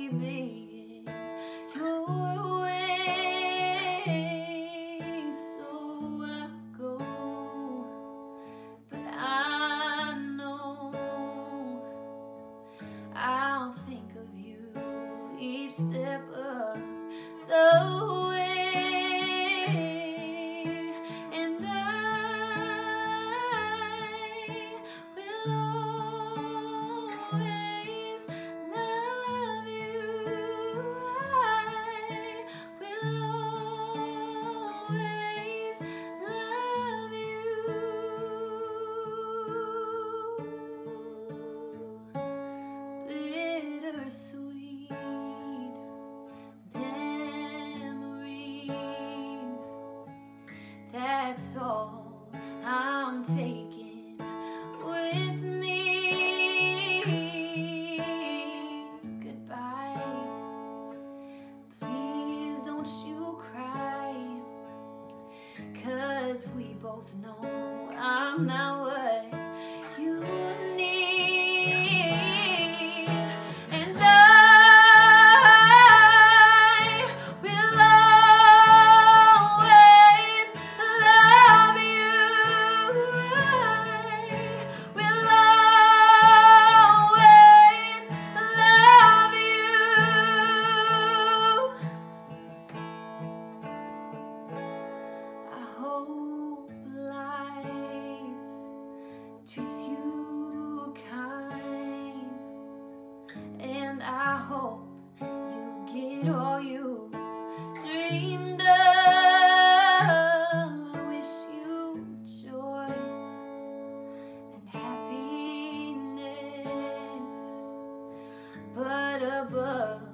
be in your way. So I go, but I know I'll think of you each step of the way. And I will always love you. I will always love you. Bittersweet memories, that's all I'm taking with me. Goodbye, please don't you cry, 'cause we both know I'm not what you need. And I will always love you. I will always love you. I hope life treats you kind, and I hope you get all you dreamed of. I wish you joy and happiness, but above